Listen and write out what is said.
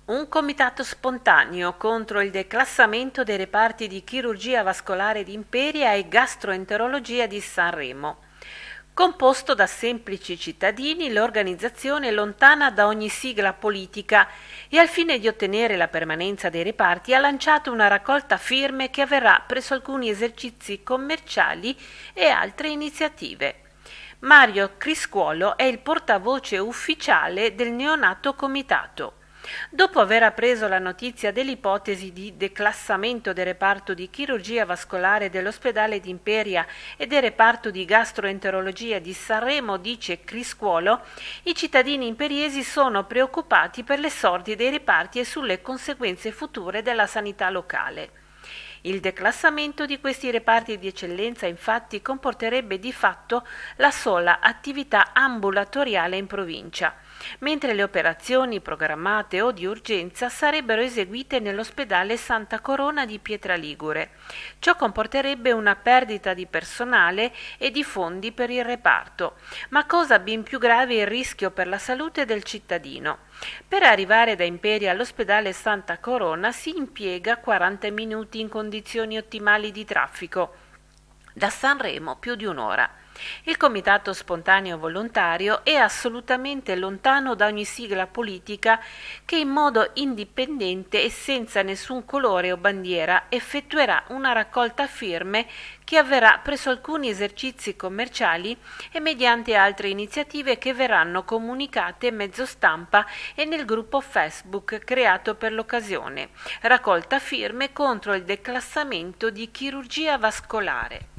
Un comitato spontaneo contro il declassamento dei reparti di chirurgia vascolare di Imperia e gastroenterologia di Sanremo. Composto da semplici cittadini, l'organizzazione è lontana da ogni sigla politica e al fine di ottenere la permanenza dei reparti ha lanciato una raccolta firme che avverrà presso alcuni esercizi commerciali e altre iniziative. Mario Criscuolo è il portavoce ufficiale del neonato comitato. Dopo aver appreso la notizia dell'ipotesi di declassamento del reparto di chirurgia vascolare dell'ospedale di Imperia e del reparto di gastroenterologia di Sanremo, dice Criscuolo, i cittadini imperiesi sono preoccupati per le sorti dei reparti e sulle conseguenze future della sanità locale. Il declassamento di questi reparti di eccellenza infatti comporterebbe di fatto la sola attività ambulatoriale in provincia, mentre le operazioni programmate o di urgenza sarebbero eseguite nell'ospedale Santa Corona di Pietraligure. Ciò comporterebbe una perdita di personale e di fondi per il reparto, ma cosa ben più grave è il rischio per la salute del cittadino. Per arrivare da Imperia all'ospedale Santa Corona si impiega 40 minuti in condizioni ottimali di traffico, da Sanremo più di un'ora. Il comitato spontaneo volontario è assolutamente lontano da ogni sigla politica che in modo indipendente e senza nessun colore o bandiera effettuerà una raccolta firme che avverrà presso alcuni esercizi commerciali e mediante altre iniziative che verranno comunicate mezzo stampa e nel gruppo Facebook creato per l'occasione. Raccolta firme contro il declassamento di chirurgia vascolare.